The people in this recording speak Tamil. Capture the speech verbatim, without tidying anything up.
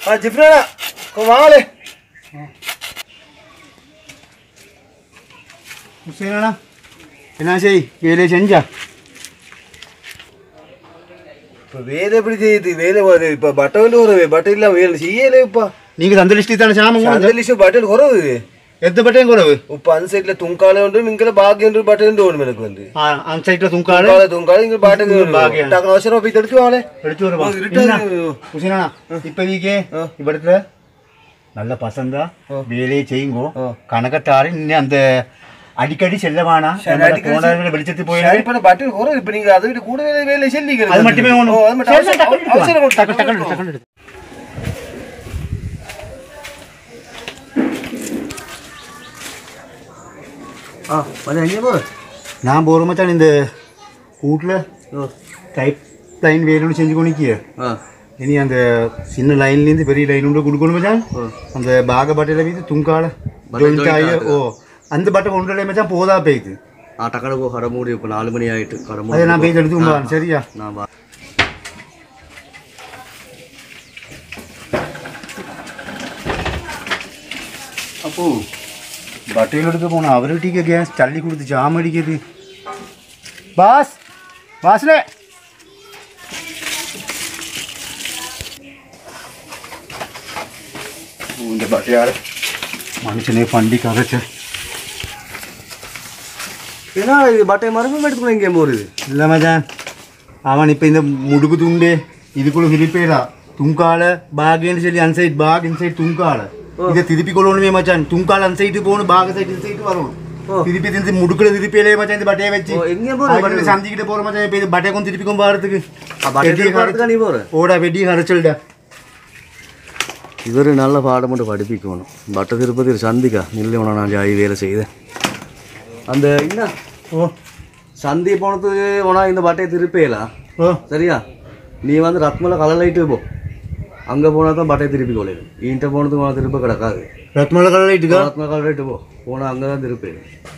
Ah, Jifrana, come on. Hussein, என்ன செய் வேலையை செஞ்சா இப்போ வேலை எப்படி செய்யுது வேலை வருது இப்போ பட்டவில் ஒரு பட்டையில் வேலை செய்யலை இப்போ நீங்கள் அந்த லிஸ்ட்டு தானே சாமம் அந்த லிஸ்ட்டு பட்டல் குறவு எந்த பட்டையும் குறவு இப்போ அந்த சைடில் துங்கால உண்டு இங்கே பாக்கியம் பட்டையும் தோணும் எனக்கு வந்து அந்த சைடில் துங்கால துங்கால இங்கே பாட்டு பாக்கியம் டக்கு அவசரம் போய் எடுத்து வாங்களே எடுத்து வருவோம் ஹுசைனா இப்போ வீக்கே இப்போ எடுத்துல நல்ல பசந்தா வேலையை செய்யுங்கோ கணக்கத்தாரி இன்னும் அந்த அடிக்கடி செல்லவானா போன வெளிச்சத்து போயிடும் இப்போ பட்டல் குறவு இப்போ நீங்கள் அதை விட கூட வேலை வேலை செல்லிங்க அது மட்டுமே அவசரம் ஆ மச்சான் எங்கே போ நான் போகிற மச்சான் இந்த வீட்டில் டைப் லைன் வேணும்னு செஞ்சு கொண்டிக்கிய இனி அந்த சின்ன லைன்லேருந்து பெரிய லைன் உண்டு கொடுக்கணும் மச்சான் அந்த பாக பட்டையில் வீது துங்கால ஜாயிண்ட் ஆகி ஓ அந்த பட்டை கொண்டு மச்சான் போதா போயிது ஆ டக்கடை போ கடை மூடி இப்போ நாலு மணி ஆகிட்டு கடை மூடி அதை நான் போய் எடுத்துக்கோங்க சரியா நான் அப்போ பட்டையில் எடுக்க போனோம் அவர்கிட்ட கேஸ் தள்ளி கொடுத்து ஜாம் அடிக்கிறது பாஸ் பாஸ்லே இந்த பட்டையார் மனுஷனே பண்டி கரைச்ச ஏன்னா இது பட்டை மரமும் எடுத்துக்கணும் இங்கே போகிறது இல்லை மச்சான் அவன் இப்போ இந்த முடுக்கு துண்டு இதுக்குள்ள ஹிரிப்பேடா துங்கால பாகேன்னு சொல்லி அன் சைட் பாக் இன்சைட் துங்கால இதை திருப்பி கொள்ளணுமே மச்சான் துங்கால அன் சைட்டு போகணும் பாக சைட் இன் சைட்டு வரணும் திருப்பி திருப்பி முடுக்குல திருப்பியிலே மச்சான் இந்த பட்டையை வச்சு எங்கே சந்திக்கிட்டு போகிற மச்சான் இப்போ இது பட்டையை கொஞ்சம் திருப்பிக்கும் பாடுறதுக்கு நீ போகிற ஓடா வெட்டி கரைச்சல்டா இவர் நல்ல பாடம் மட்டும் படிப்பிக்கணும் பட்டை திருப்பதி சந்திக்கா இல்லை உன நான் ஜாதி வேலை செய்தேன் அந்த என்ன ஓ சந்தி போனதுக்கு உனா இந்த பட்டையை திருப்பியலாம் ஓ சரியா நீ வந்து ரத்மலை கலர் லைட்டு போ அங்கே போனால் தான் பட்டையை திருப்பி கொள்ளையிடும் ஈன்ட்ட போனதுக்கு உனக்கு திருப்ப கிடக்காது ரத்மலை கலர் லைட்டுக்கா ரத்மலை கலர் லைட்டு போ போனால் அங்கே தான் திருப்பி